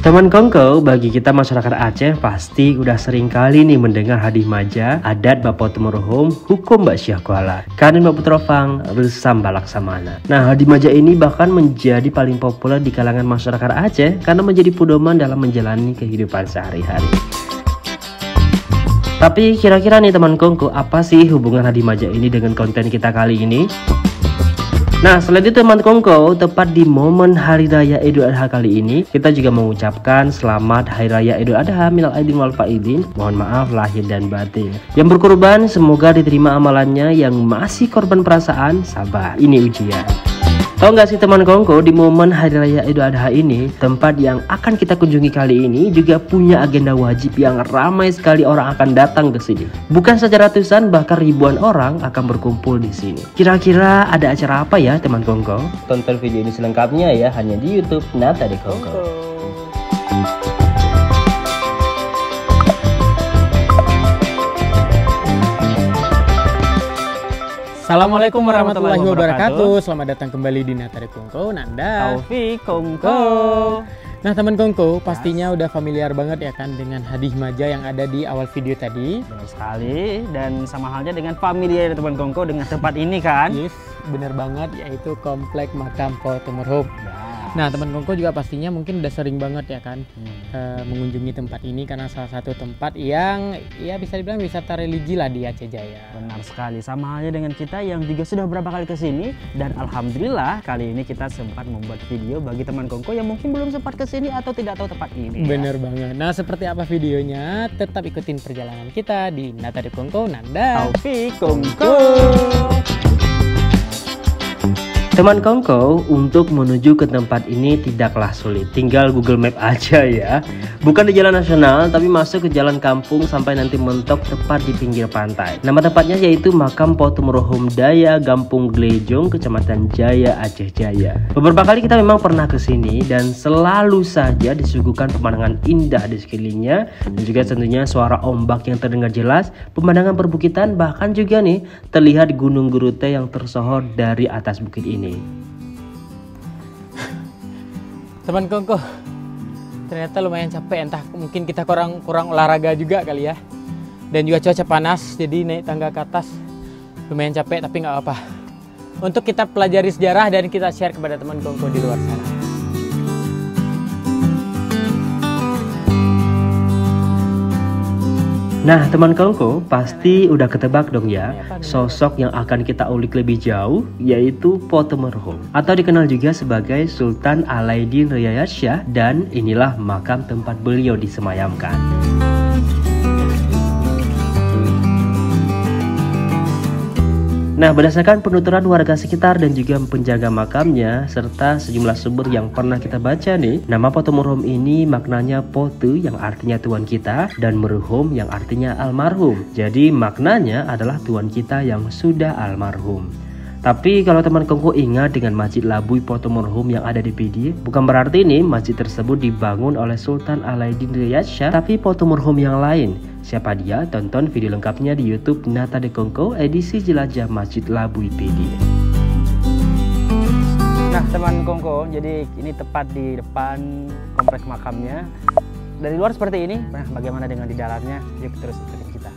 Teman Kongko, bagi kita masyarakat Aceh pasti udah sering kali nih mendengar hadis maja, adat Bapak Tumurhum, hukum Mbak Syah Kuala, Kanin Bapak Trofang, bersama Laksamana. Nah, hadis maja ini bahkan menjadi paling populer di kalangan masyarakat Aceh karena menjadi pedoman dalam menjalani kehidupan sehari-hari. Tapi kira-kira nih teman Kongko, apa sih hubungan hadis maja ini dengan konten kita kali ini? Nah, selain itu teman Kongko, tepat di momen Hari Raya Idul Adha kali ini, kita juga mengucapkan selamat Hari Raya Idul Adha, minal aidin wal faidin, mohon maaf lahir dan batin. Yang berkorban, semoga diterima amalannya, yang masih korban perasaan, sabar, ini ujian. Tahu nggak sih teman Kongko, di momen Hari Raya Idul Adha ini, tempat yang akan kita kunjungi kali ini juga punya agenda wajib yang ramai sekali orang akan datang ke sini. Bukan saja ratusan, bahkan ribuan orang akan berkumpul di sini. Kira-kira ada acara apa ya teman Kongko? Tonton video ini selengkapnya ya, hanya di YouTube Nata de Kongko. Assalamualaikum warahmatullahi wabarakatuh. Selamat datang kembali di Nata de Kongko, Nanda, Taufik, Kongko. Nah teman Kongko, pastinya udah familiar banget ya kan dengan hadis maja yang ada di awal video tadi. Benar sekali, dan sama halnya dengan familiar teman Kongko dengan tempat ini kan. Yes, bener banget, yaitu Komplek Makam Bapak Tumurhum. Nah teman Kongko juga pastinya mungkin udah sering banget ya kan mengunjungi tempat ini karena salah satu tempat yang ya bisa dibilang wisata religi lah di Aceh Jaya. Benar sekali, sama halnya dengan kita yang juga sudah beberapa kali kesini, dan alhamdulillah kali ini kita sempat membuat video bagi teman Kongko yang mungkin belum sempat kesini atau tidak tahu tempat ini. Bener banget. Nah seperti apa videonya? Tetap ikutin perjalanan kita di Nata de Kongko, Nanda, Taufik, Kongko. Teman Kongko, untuk menuju ke tempat ini tidaklah sulit, tinggal Google Map aja ya. Bukan di jalan nasional, tapi masuk ke jalan kampung sampai nanti mentok tepat di pinggir pantai. Nama tempatnya yaitu Makam Bapak Tumurhum Daya, Gampung Glejong, Kecamatan Jaya, Aceh Jaya. Beberapa kali kita memang pernah ke sini dan selalu saja disuguhkan pemandangan indah di sekelilingnya, dan juga tentunya suara ombak yang terdengar jelas, pemandangan perbukitan, bahkan juga nih terlihat gunung gurute yang tersohor dari atas bukit ini. Teman Kongko, ternyata lumayan capek, entah mungkin kita kurang olahraga juga kali ya. Dan juga cuaca panas, jadi naik tangga ke atas lumayan capek, tapi nggak apa-apa. Untuk kita pelajari sejarah dan kita share kepada teman Kongko di luar sana. Nah teman Kongko, pasti udah ketebak dong ya sosok yang akan kita ulik lebih jauh, yaitu Bapak Tumurhum, atau dikenal juga sebagai Sultan Alaidin Riyayat Shah, dan inilah makam tempat beliau disemayamkan. Nah, berdasarkan penuturan warga sekitar dan juga penjaga makamnya, serta sejumlah sumber yang pernah kita baca nih, nama Bapak Tumurhum ini maknanya Potu yang artinya Tuhan kita, dan Merhum yang artinya almarhum. Jadi maknanya adalah Tuhan kita yang sudah almarhum. Tapi kalau teman Kongko ingat dengan Masjid Labui Bapak Tumurhum yang ada di PD, bukan berarti ini masjid tersebut dibangun oleh Sultan Alaidin Riyayat Shah, tapi Bapak Tumurhum yang lain. Siapa dia? Tonton video lengkapnya di YouTube Nata de Kongko edisi jelajah Masjid Labui PD. Nah teman Kongko, jadi ini tepat di depan komplek makamnya. Dari luar seperti ini, nah bagaimana dengan di dalamnya? Yuk terus ikutin kita.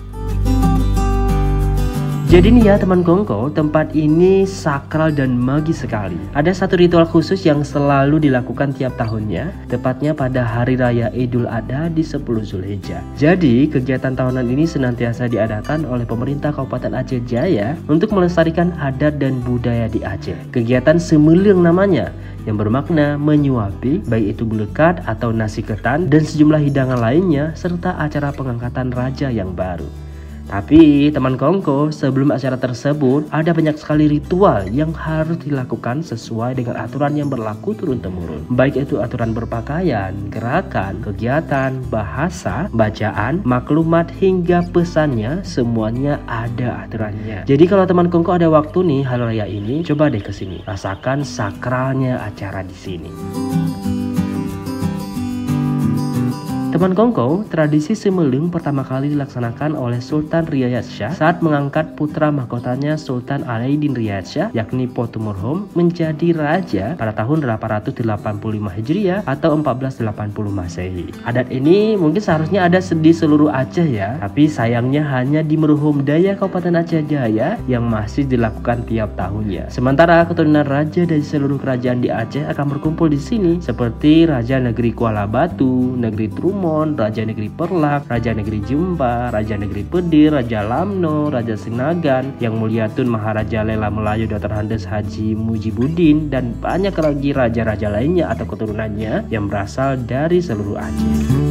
Jadi nih ya teman Kongko, tempat ini sakral dan magis sekali. Ada satu ritual khusus yang selalu dilakukan tiap tahunnya, tepatnya pada Hari Raya Idul Adha di 10 Zulhijjah. Jadi kegiatan tahunan ini senantiasa diadakan oleh pemerintah Kabupaten Aceh Jaya untuk melestarikan adat dan budaya di Aceh. Kegiatan Semeliung namanya, yang bermakna menyuapi, baik itu belekat atau nasi ketan dan sejumlah hidangan lainnya, serta acara pengangkatan raja yang baru. Tapi teman Kongko, sebelum acara tersebut ada banyak sekali ritual yang harus dilakukan sesuai dengan aturan yang berlaku turun-temurun. Baik itu aturan berpakaian, gerakan, kegiatan, bahasa, bacaan, maklumat hingga pesannya, semuanya ada aturannya. Jadi kalau teman Kongko ada waktu nih hari raya ini, coba deh kesini, rasakan sakralnya acara di sini. Teman Kongko, tradisi Semelung pertama kali dilaksanakan oleh Sultan Riyad Shah saat mengangkat putra mahkotanya Sultan Alaiddin Riyad Shah, yakni Potumurhom, menjadi raja pada tahun 885 Hijriah atau 1480 Masehi. Adat ini mungkin seharusnya ada di seluruh Aceh ya, tapi sayangnya hanya di Meruhum Daya Kabupaten Aceh Jaya yang masih dilakukan tiap tahunnya. Sementara keturunan raja dari seluruh kerajaan di Aceh akan berkumpul di sini seperti Raja Negeri Kuala Batu, Negeri Trumon, Raja Negeri Perlak, Raja Negeri Jemba, Raja Negeri Pedir, Raja Lamno, Raja Sinagan, Yang Mulia Tun Maharaja Lela Melayu Dr. Andes Haji Mujibudin, dan banyak lagi raja-raja lainnya atau keturunannya yang berasal dari seluruh Aceh.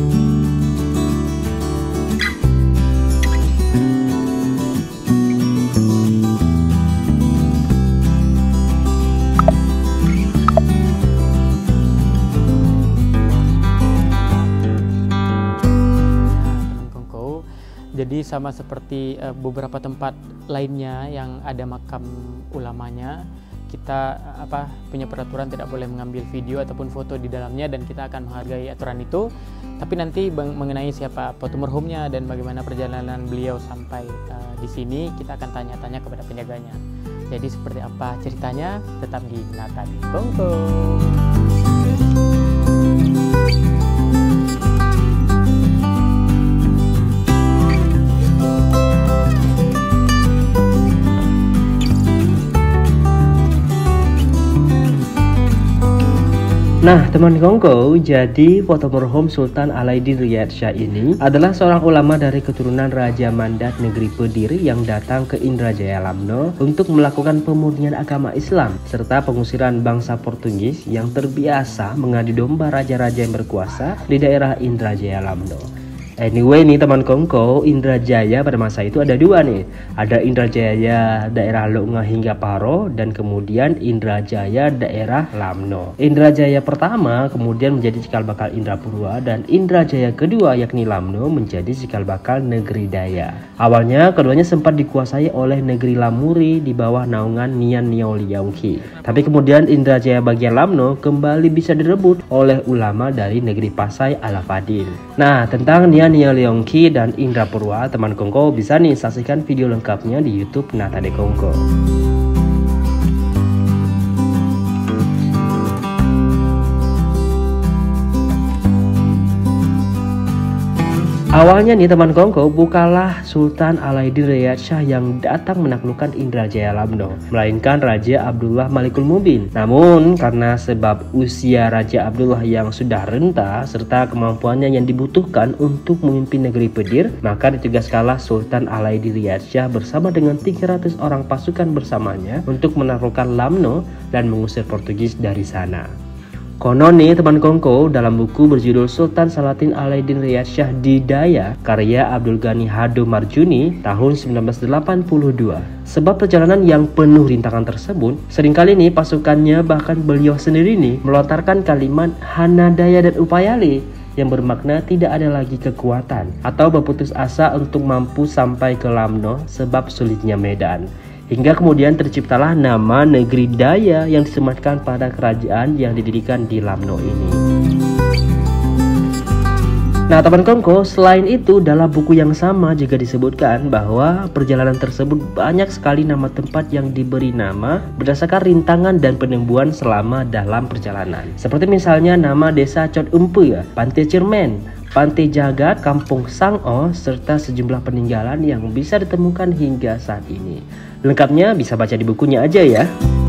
Jadi sama seperti beberapa tempat lainnya yang ada makam ulamanya, kita punya peraturan tidak boleh mengambil video ataupun foto di dalamnya, dan kita akan menghargai aturan itu. Tapi nanti mengenai siapa Potumurhomnya dan bagaimana perjalanan beliau sampai di sini, kita akan tanya-tanya kepada penjaganya. Jadi seperti apa ceritanya, tetap di Nata de Kongko. Nah, teman Kongko, jadi Potumurhom Sultan Alaiddin Riyad Shah ini adalah seorang ulama dari keturunan Raja Mandat Negeri Pedir yang datang ke Indrajaya Lamno untuk melakukan pemurnian agama Islam serta pengusiran bangsa Portugis yang terbiasa mengadu domba raja-raja yang berkuasa di daerah Indrajaya Lamno. Anyway nih teman Kongko, Indrajaya pada masa itu ada dua nih. Ada Indrajaya daerah Lunga hingga Paro, dan kemudian Indrajaya daerah Lamno. Indrajaya pertama kemudian menjadi cikal bakal Indrapurwa, dan Indrajaya kedua yakni Lamno menjadi cikal bakal Negeri Daya. Awalnya keduanya sempat dikuasai oleh Negeri Lamuri di bawah naungan Nian Niao Liaungki. Tapi kemudian Indrajaya bagian Lamno kembali bisa direbut oleh ulama dari Negeri Pasai Alafadin. Nah, tentang Nian Niao Liaungki dan Indrapurwa, teman Kongko bisa nih saksikan video lengkapnya di YouTube Nata de Kongko. Awalnya nih teman Kongko, bukanlah Sultan Alaiddin Riyad Shah yang datang menaklukkan Indrajaya Lamno, melainkan Raja Abdullah Malikul Mubin. Namun karena sebab usia Raja Abdullah yang sudah renta serta kemampuannya yang dibutuhkan untuk memimpin negeri Pedir, maka ditugaskanlah Sultan Alaiddin Riyad Shah bersama dengan 300 orang pasukan bersamanya untuk menaklukkan Lamno dan mengusir Portugis dari sana. Konon nih teman Kongko, dalam buku berjudul Sultan Salatin Alaiddin Riyad Shah di Daya karya Abdul Ghani Hado Marjuni tahun 1982. Sebab perjalanan yang penuh rintangan tersebut, seringkali nih pasukannya bahkan beliau sendiri nih melontarkan kalimat Hana Daya dan Upayali yang bermakna tidak ada lagi kekuatan atau berputus asa untuk mampu sampai ke Lamno sebab sulitnya medan. Hingga kemudian terciptalah nama Negeri Daya yang disematkan pada kerajaan yang didirikan di Lamno ini. Nah teman Kongko, selain itu dalam buku yang sama juga disebutkan bahwa perjalanan tersebut banyak sekali nama tempat yang diberi nama berdasarkan rintangan dan penyembuhan selama dalam perjalanan. Seperti misalnya nama desa Cot Empe, Pantai Cermen, Pantai Jagat, Kampung Sango, serta sejumlah peninggalan yang bisa ditemukan hingga saat ini. Lengkapnya bisa baca di bukunya aja ya.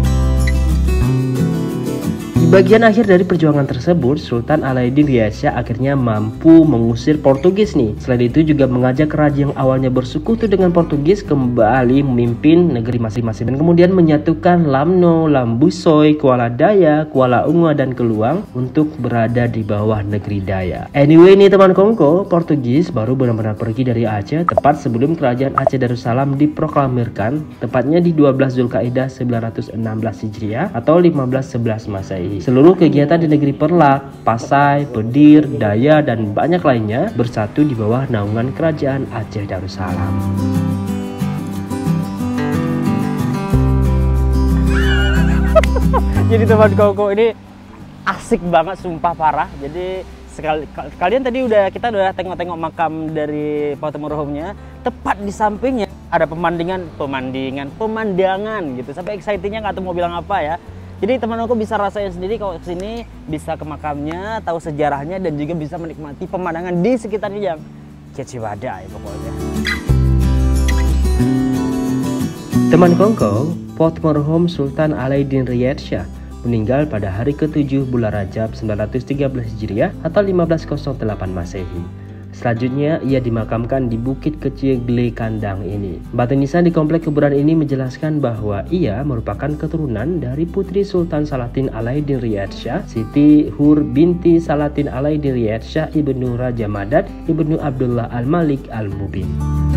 Di bagian akhir dari perjuangan tersebut, Sultan Alaiddin Riyad Shah akhirnya mampu mengusir Portugis nih. Selain itu juga mengajak raja yang awalnya bersekutu dengan Portugis kembali memimpin negeri masing-masing dan kemudian menyatukan Lamno, Lambusoy, Kuala Daya, Kuala Unga, dan Keluang untuk berada di bawah negeri Daya. Anyway nih teman Kongko, Portugis baru benar-benar pergi dari Aceh tepat sebelum kerajaan Aceh Darussalam diproklamirkan, tepatnya di 12 Zulkaidah 916 Hijriah atau 1511 Masehi. Seluruh kegiatan di negeri Perlak, Pasai, Pedir, Daya, dan banyak lainnya bersatu di bawah naungan kerajaan Aceh Darussalam. Jadi teman Kongko ini asik banget, sumpah parah. Jadi Kalian tadi kita udah tengok-tengok makam dari Paut Marhumnya. Tepat di sampingnya ada pemandangan gitu. Sampai excitingnya nggak tahu mau bilang apa ya. Jadi teman-temanku bisa rasain sendiri kalau kesini, bisa ke makamnya, tahu sejarahnya, dan juga bisa menikmati pemandangan di sekitarnya yang kece badai pokoknya. Teman Kongko, Paut Marhum Sultan Alaiddin Riyad Shah meninggal pada hari ke-7 bulan Rajab 913 Hijriah atau 1508 Masehi. Selanjutnya, ia dimakamkan di Bukit Kecil Gle Kandang ini. Batu nisan di komplek kuburan ini menjelaskan bahwa ia merupakan keturunan dari putri Sultan Salatin Alaiddin Riyad Shah, Siti Hur binti Salatin Alaiddin Riyad Shah ibnu Raja Madad ibnu Abdullah Al-Malik Al-Mubin.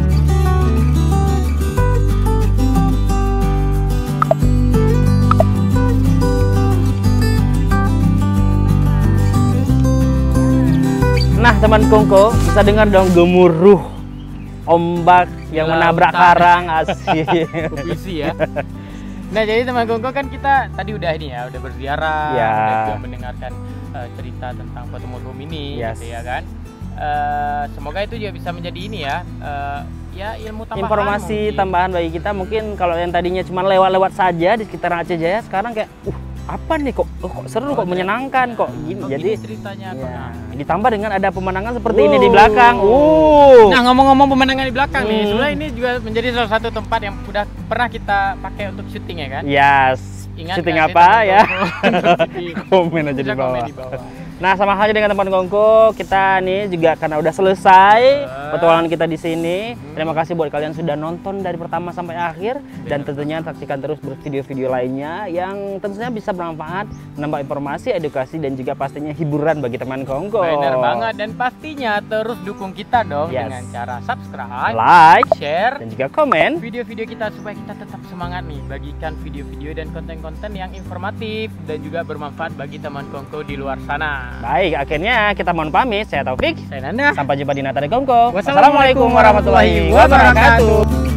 Nah teman Kongko, bisa dengar dong gemuruh ombak yang menabrak karang, asik. Puisi ya. Nah jadi teman Kongko kan kita tadi udah ini ya, udah berziarah, ya. Udah juga mendengarkan cerita tentang Paut Marhum ini, yes. gitu ya kan. Semoga itu juga bisa menjadi ini ya, ya ilmu tambahan. Informasi mungkin. Tambahan bagi kita, mungkin kalau yang tadinya cuma lewat-lewat saja di sekitar Aceh Jaya, sekarang kayak apa nih kok seru, kok menyenangkan, kok gini. Jadi ceritanya ya, ditambah dengan ada pemandangan seperti ini di belakang. Nah ngomong-ngomong pemandangan di belakang nih, sebenarnya ini juga menjadi salah satu tempat yang udah pernah kita pakai untuk syuting ya kan? Yes. Ingat syuting gak apa sih, ya? komen aja di bawah. di bawah. Nah, sama halnya dengan teman Kongko, kita nih juga karena udah selesai petualangan kita di sini. Terima kasih buat kalian sudah nonton dari pertama sampai akhir, dan tentunya saksikan terus video-video lainnya yang tentunya bisa bermanfaat, menambah informasi, edukasi, dan juga pastinya hiburan bagi teman Kongko. Benar banget, dan pastinya terus dukung kita dong, yes. dengan cara subscribe, like, share, dan juga komen video-video kita supaya kita tetap semangat nih bagikan video-video dan konten-konten yang informatif dan juga bermanfaat bagi teman Kongko di luar sana. Baik, akhirnya kita mohon pamit. Saya Taufik. Saya Nanda. Sampai jumpa di Nata de Kongko. Wassalamualaikum warahmatullahi wabarakatuh.